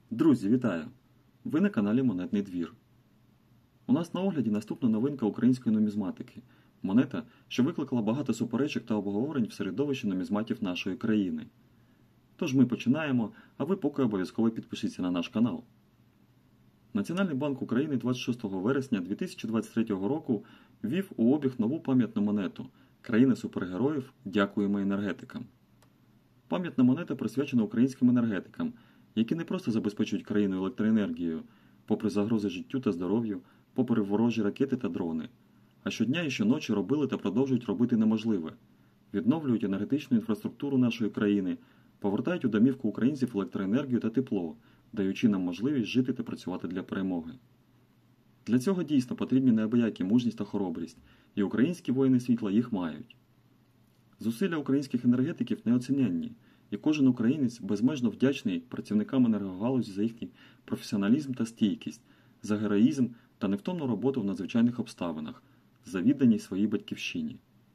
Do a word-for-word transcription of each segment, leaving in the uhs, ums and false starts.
Друзі, вітаю! Ви на каналі Монетний двір. У нас на огляді наступна новинка української нумізматики – монета, що викликала багато суперечок та обговорень в середовищі нумізматів нашої країни. Тож ми починаємо, а ви поки обов'язково підпишіться на наш канал. Національний банк України двадцять шостого вересня дві тисячі двадцять третього року ввів у обіг нову пам'ятну монету «Країна супергероїв. Дякуємо енергетикам». Пам'ятна монета присвячена українським енергетикам, які не просто забезпечують країну електроенергією, попри загрози життю та здоров'ю, попри ворожі ракети та дрони, а щодня і щоночі робили та продовжують робити неможливе – відновлюють енергетичну інфраструктуру нашої країни, повертають у домівку українців електроенергію та тепло, даючи нам можливість жити та працювати для перемоги. Для цього дійсно потрібні неабиякі мужність та хоробрість, і українські воїни світла їх мають. Зусилля українських енергетиків неоціненні, і кожен українець безмежно вдячний працівникам енергогалузі за їхній професіоналізм та стійкість, за героїзм та невтомну роботу в надзвичайних обставинах, за відданість своїй батьківщині.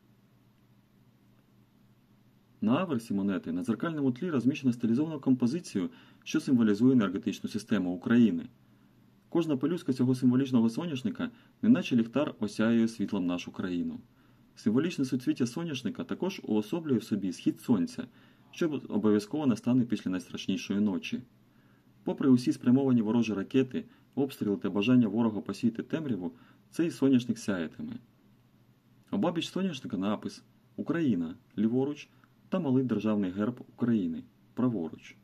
На аверсі монети на дзеркальному тлі розміщено стилізовану композицію, що символізує енергетичну систему України. Кожна пелюстка цього символічного соняшника, неначе ліхтар, осяює світлом нашу країну. Символічне суцвіття соняшника також уособлює в собі схід сонця, що обов'язково настане після найстрашнішої ночі. Попри усі спрямовані ворожі ракети, обстріли та бажання ворога посіяти темряву, цей соняшник сяятиме. Обабіч соняшника напис «Україна» ліворуч та малий державний герб України праворуч.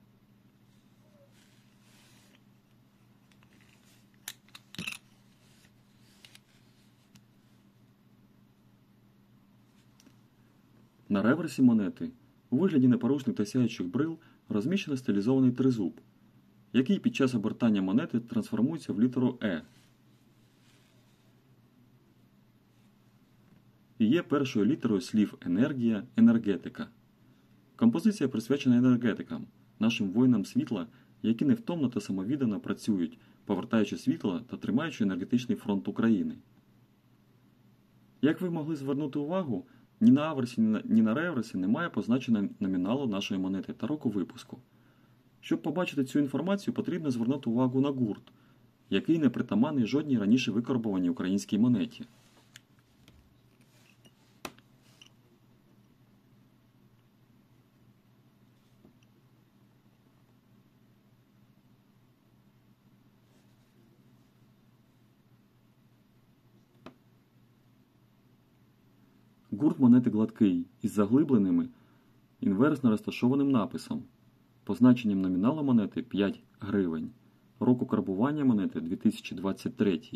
На реверсі монети у вигляді непорушних та сяючих брил розміщено стилізований тризуб, який під час обертання монети трансформується в літеру «Е» і є першою літерою слів «енергія», «енергетика». Композиція присвячена енергетикам, нашим воїнам світла, які невтомно та самовіддано працюють, повертаючи світло та тримаючи енергетичний фронт України. Як ви могли звернути увагу, ні на аверсі, ні на реверсі немає позначення номіналу нашої монети та року випуску. Щоб побачити цю інформацію, потрібно звернути увагу на гурт, який не притаманний жодній раніше викарбованій українській монеті. Гурт монети гладкий, із заглибленими, інверсно розташованим написом, позначенням номіналу монети п'ять гривень, року карбування монети дві тисячі двадцять третій.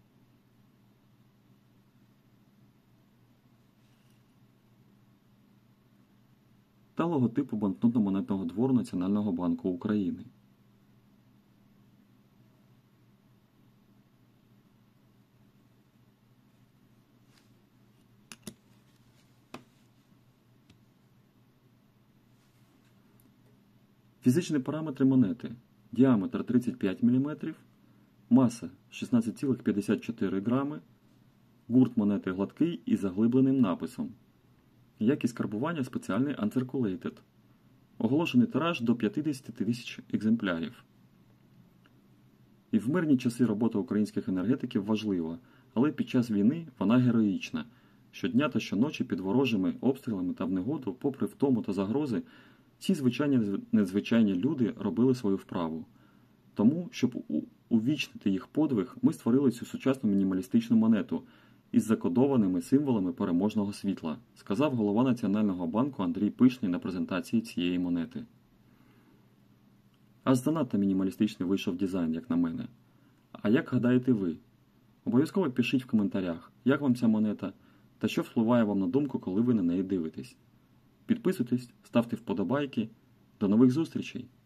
Та логотипу банкнотно-монетного двору Національного банку України. Фізичні параметри монети. Діаметр тридцять п'ять міліметрів, маса шістнадцять цілих п'ятдесят чотири грами, гурт монети гладкий із заглибленим написом. Якість карбування спеціальний Uncirculated. Оголошений тираж до п'ятдесят тисяч екземплярів. І в мирні часи робота українських енергетиків важлива, але під час війни вона героїчна. Щодня та щоночі під ворожими обстрілами та в негоду, попри втому та загрози, ці звичайні незвичайні люди робили свою вправу. Тому, щоб увічнити їх подвиг, ми створили цю сучасну мінімалістичну монету із закодованими символами переможного світла, сказав голова Національного банку Андрій Пишний на презентації цієї монети. Аж занадто мінімалістичний вийшов дизайн, як на мене. А як гадаєте ви? Обов'язково пишіть в коментарях, як вам ця монета та що впливає вам на думку, коли ви на неї дивитесь. Підписуйтесь, ставте вподобайки. До нових зустрічей!